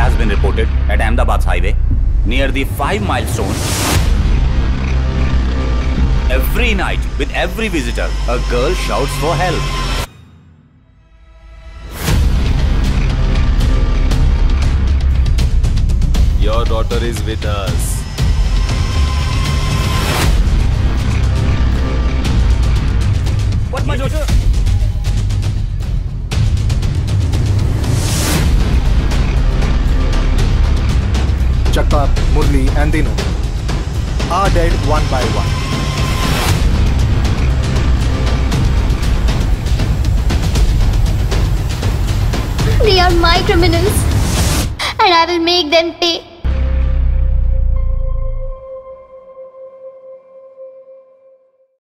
has been reported at Ahmedabad highway near the 5 milestone. Every night, with every visitor, a girl shouts for help. Your daughter is with us. What, my daughter? Chakka, Murli and Dinu are dead one by one. They are my criminals and I will make them pay.